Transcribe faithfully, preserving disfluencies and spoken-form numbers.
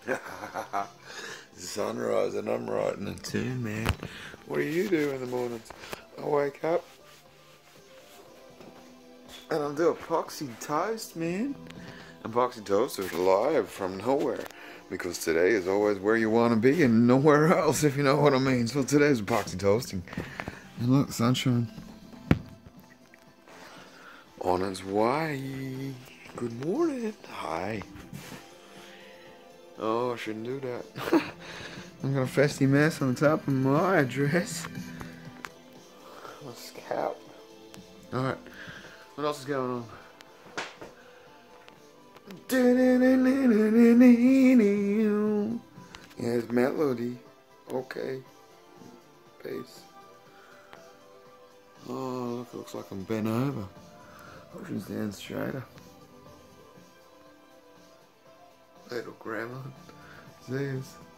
Sunrise and I'm writing a tune, man. What do you do in the mornings? I wake up and I'll do epoxy toast, man. Epoxy toast is live from nowhere because today is always where you want to be and nowhere else, if you know what I mean. So today's epoxy toasting. And look, sunshine on its way. Good morning. Hi. Oh, I shouldn't do that. I've got a festy mess on the top of my dress. My scalp. Alright. What else is going on? Yeah, it's melody. Okay. Bass. Oh, look, it looks like I'm bent over. I should stand straighter. Little gremlin. See this?